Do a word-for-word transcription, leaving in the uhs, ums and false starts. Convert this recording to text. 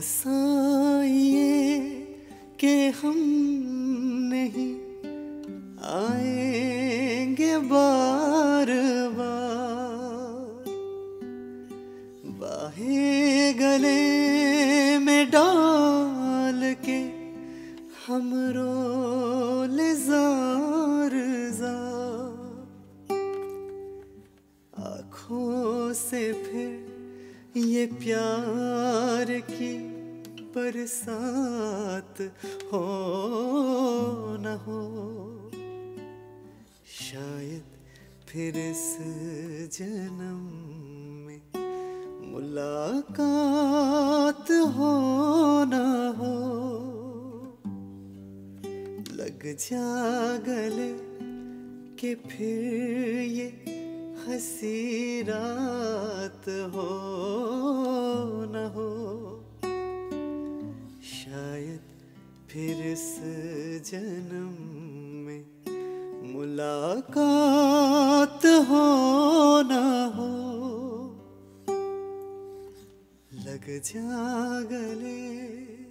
आसा ये कि हम नहीं आएंगे बार बार, बाहें गले में डाल के हम रोले जार जार, आँखों से फिर ये प्यार की बरसात हो न हो। शायद फिर इस जन्म में मुलाकात हो न हो। लग जा गले कि फिर ये हंसी रात हो न हो। शायद फिर इस जन्म में मुलाकात हो न हो। लग जा गले।